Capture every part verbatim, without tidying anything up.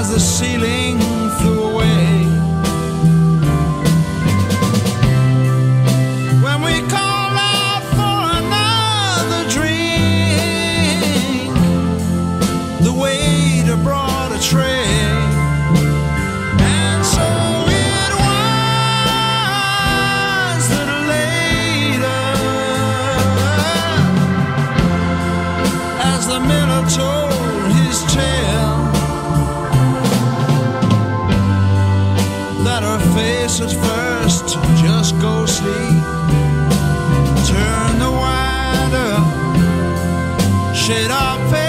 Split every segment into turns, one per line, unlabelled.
as the ceiling flew away. When we called out for another drink, the waiter brought a tray. And so it was that later, as the miller told his tale, that her face at first just ghostly turned the wider shade of pale.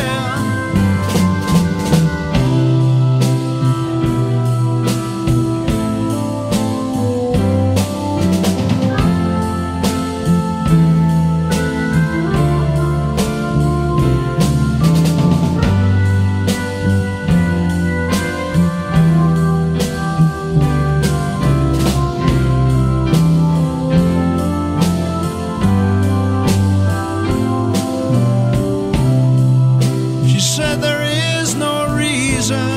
She said there is no reason,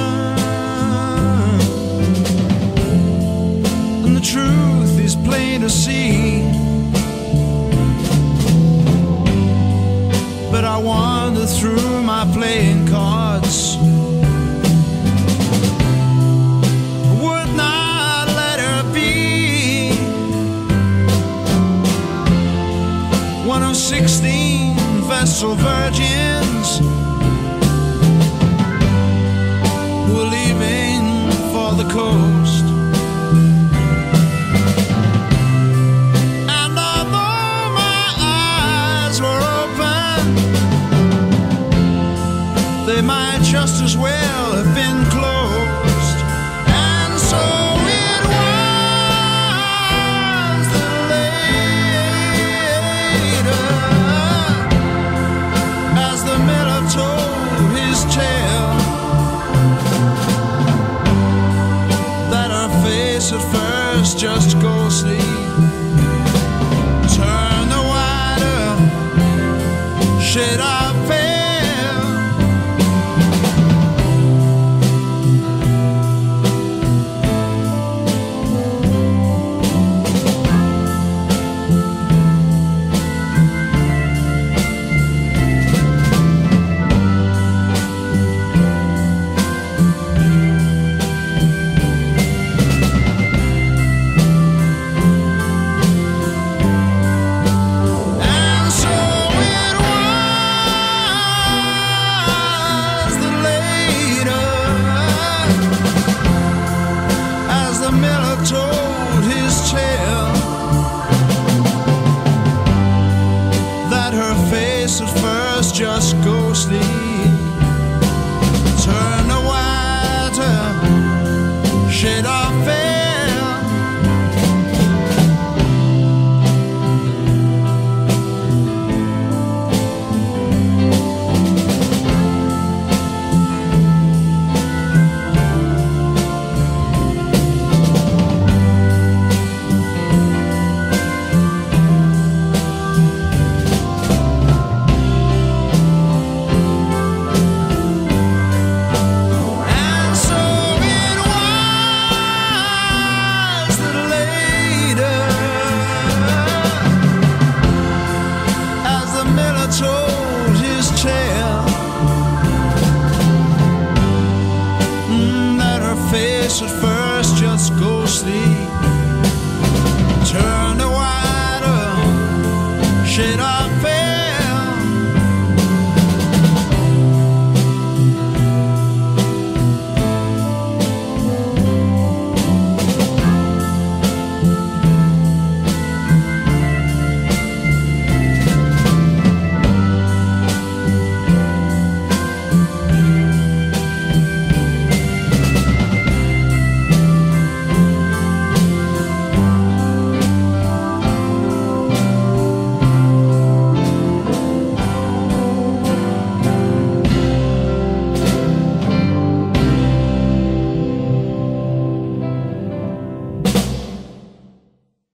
and the truth is plain to see. But I wander through my playing cards, would not let her be one of sixteen Vestal virgins who were leaving for the coast. And although my eyes were open, they might just as well have been closed. And so it was that later, as the miller told his tale, that her face at first just goes